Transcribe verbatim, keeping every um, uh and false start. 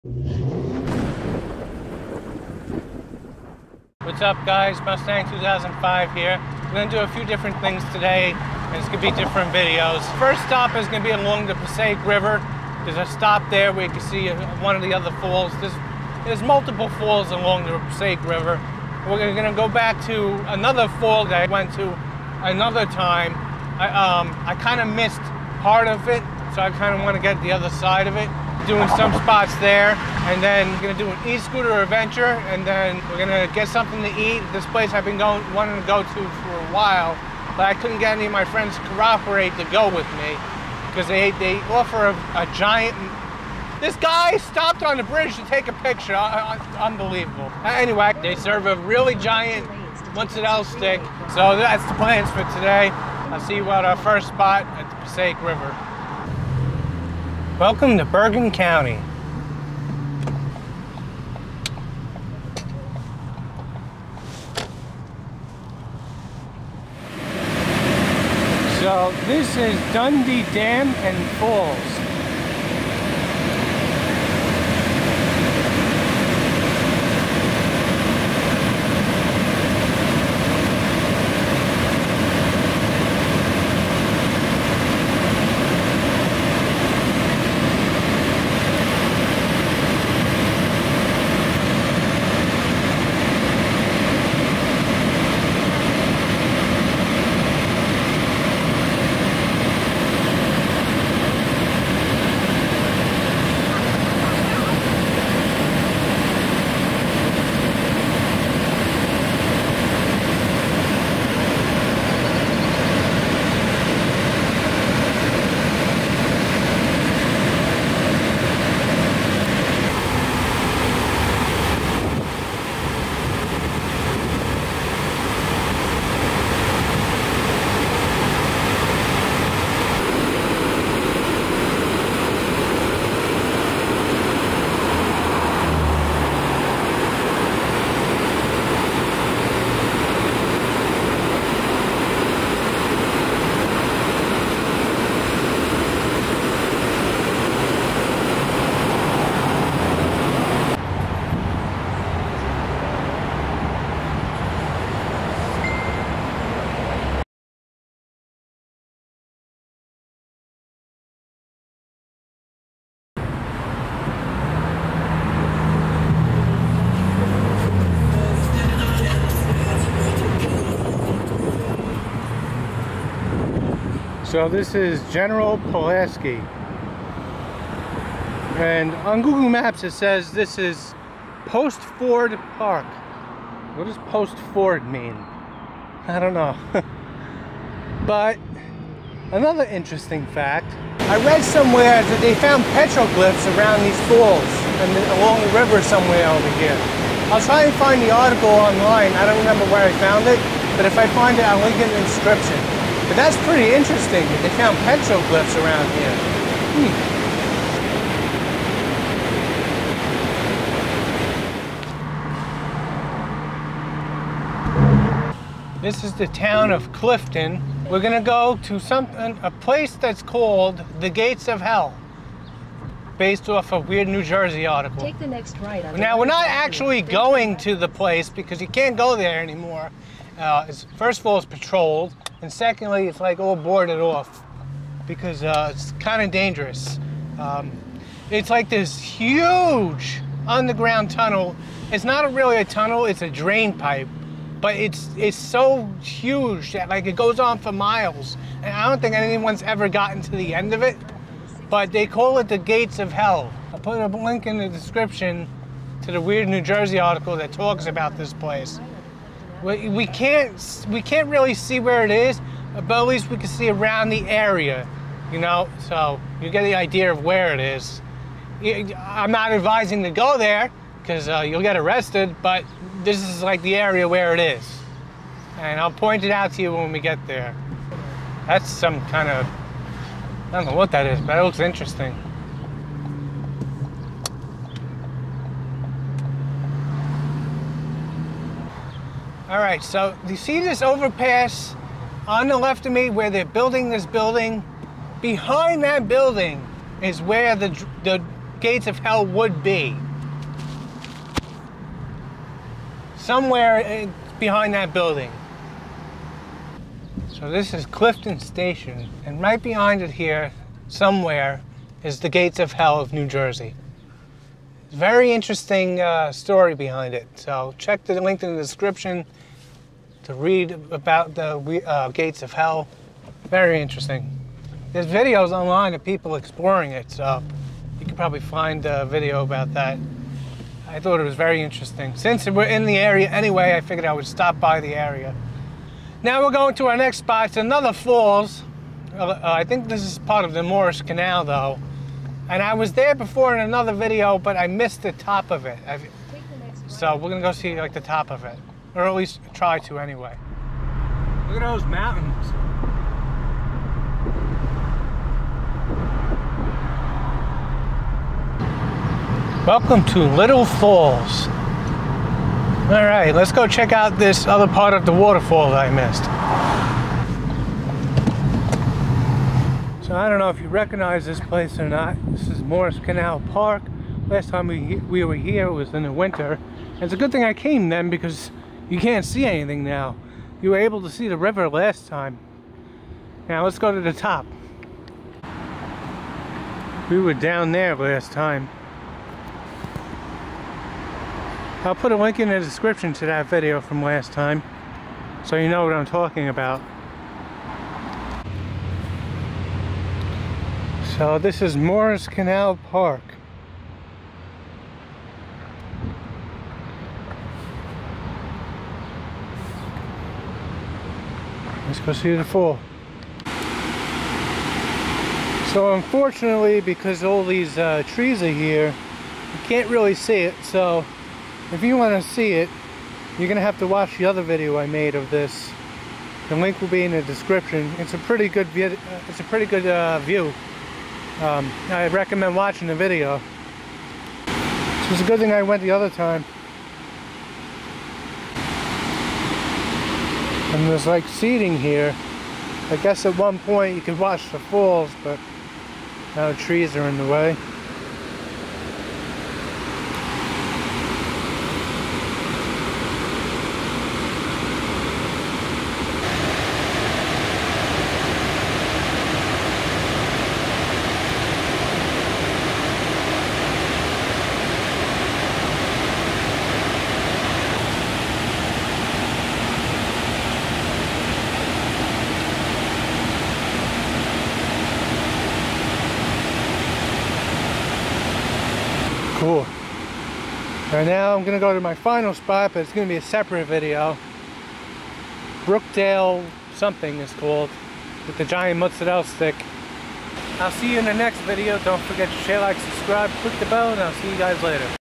What's up, guys? Mustang two thousand five here. We're going to do a few different things today, and it's going to be different videos. First stop is going to be along the Passaic River. There's a stop there where you can see one of the other falls. There's, there's multiple falls along the Passaic River. We're going to go back to another fall that I went to another time. I, um, I kind of missed part of it, so I kind of want to get the other side of it. Doing some spots there, and then we're gonna do an e-scooter adventure, and then we're gonna get something to eat. This place I've been going, wanting to go to for a while, but I couldn't get any of my friends to cooperate to go with me because they they offer a, a giant. This guy stopped on the bridge to take a picture. Uh, unbelievable. Anyway, they serve a really giant mozzarella stick, so that's the plans for today. I'll see you at our first spot at the Passaic River. Welcome to Bergen County. So this is Dundee Dam and Falls. So this is General Pulaski, and on Google Maps it says this is Post Ford Park. What does Post Ford mean? I don't know. But another interesting fact, I read somewhere that they found petroglyphs around these falls and along the river somewhere over here. I'll try and find the article online. I don't remember where I found it, but if I find it, I'll link it in the description. But that's pretty interesting that they found petroglyphs around here. Hmm. This is the town of Clifton. We're gonna go to something, a place that's called the Gates of Hell, based off a weird New Jersey article. Take the next right. Now, we're not actually going to the place because you can't go there anymore. Uh, it's, first of all, it's patrolled, and secondly, it's like all boarded off because uh, it's kind of dangerous. Um, it's like this huge underground tunnel. It's not really a tunnel, it's a drain pipe, but it's it's so huge that like it goes on for miles, and I don't think anyone's ever gotten to the end of it. But they call it the Gates of Hell. I'll put a link in the description to the weird New Jersey article that talks about this place. We, we can't we can't really see where it is, but at least we can see around the area, you know. So you get the idea of where it is. I'm not advising to go there because uh, you'll get arrested, but this is like the area where it is, and I'll point it out to you when we get there. That's some kind of, I don't know what that is, but it looks interesting. All right, so you see this overpass on the left of me where they're building this building? Behind that building is where the, the gates of hell would be. Somewhere behind that building. So this is Clifton Station, and right behind it here, somewhere, is the gates of hell of New Jersey. Very interesting uh, story behind it. So check the link in the description to read about the uh, gates of hell. Very interesting. There's videos online of people exploring it, so you can probably find a video about that. I thought it was very interesting. Since we're in the area anyway, I figured I would stop by the area. Now we're going to our next spot. It's another falls. Uh, I think this is part of the Morris Canal, though. And I was there before in another video, but I missed the top of it. I've, so we're gonna go see like the top of it, or at least try to anyway. Look at those mountains. Welcome to Little Falls. All right, let's go check out this other part of the waterfall that I missed. So I don't know if you recognize this place or not. This is Morris Canal Park. Last time we, we were here it was in the winter. And it's a good thing I came then because you can't see anything now. You were able to see the river last time. Now let's go to the top. We were down there last time. I'll put a link in the description to that video from last time, so you know what I'm talking about. So this is Morris Canal Park. Let's go see the fall. So unfortunately, because all these uh, trees are here, you can't really see it. So if you want to see it, you're going to have to watch the other video I made of this. The link will be in the description. It's a pretty good vid uh, it's a pretty good uh, view. Um, I recommend watching the video. So it's a good thing I went the other time. And there's like seating here. I guess at one point you could watch the falls, but now the trees are in the way. Cool. Right now I'm going to go to my final spot, but it's going to be a separate video. Brookdale something is called, with the giant mozzarella stick. I'll see you in the next video. Don't forget to share, like, subscribe, click the bell, and I'll see you guys later.